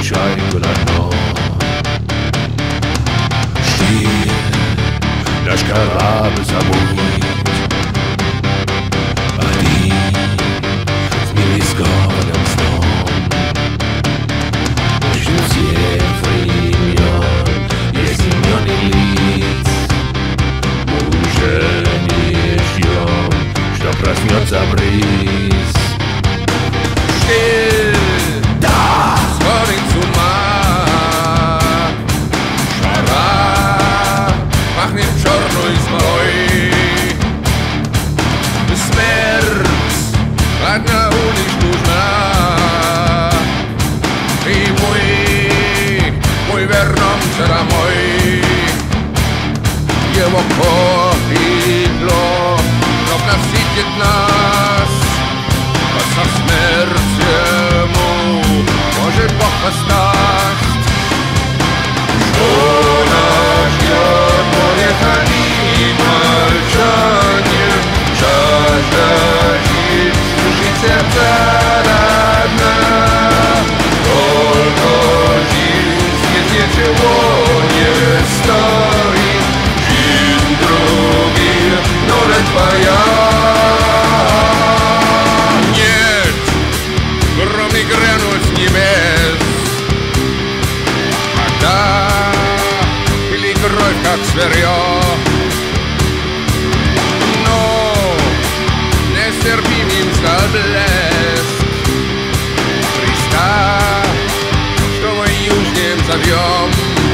чайку на дно. Штиль, наш корабль забудь. Один в мире с городом сном. Между цифр и имен есть имен и лиц. Мы уже не ждем, что проснется бриз. Штиль, да, сходит с ума. Жара пахнет черной смолой. Смерть одна лишь нужна. И мы вернемся домой. Его крыло вновь насытит нас. А со смертью может Бог восстать. Что нас ждет, море хранит молчание. Жажда жить, слушать сердца родна. Только жизнь, если чего не стоит. Жизнь других, но не твоя. Нет, гром не грянул с небес. Когда пили кровь, как зверье. Нестерпимым стал блеск Христа, что мы южнем зовем.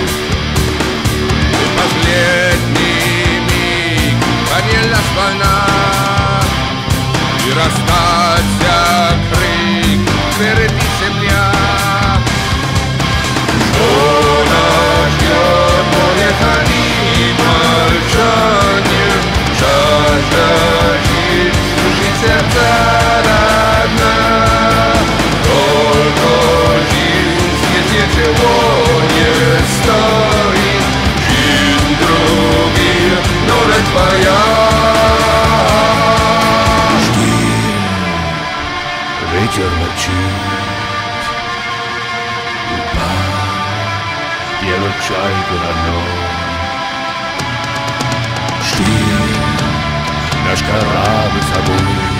И последний миг поднялась волна, и расстался крик, впереди земля. Что нас ждет, море хранит молчание. Жажда жить, слушать сердца родна. Только жизнь, если чего не стоит. Жизнь других, но не твоя. Штиль, ветер молчит. Губа делает чайку на дно. Штиль, наш корабль забудь.